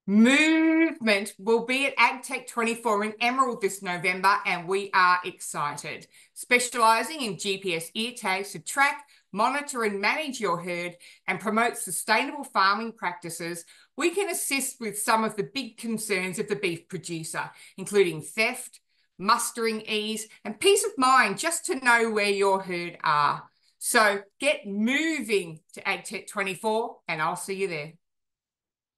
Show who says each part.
Speaker 1: Movement will be at AGTECH24 in Emerald this November, and we are excited. Specialising in GPS ear tags to track, monitor and manage your herd and promote sustainable farming practices, we can assist with some of the big concerns of the beef producer, including theft, mustering ease and peace of mind just to know where your herd are. So get moving to AGTECH24 and I'll see you there.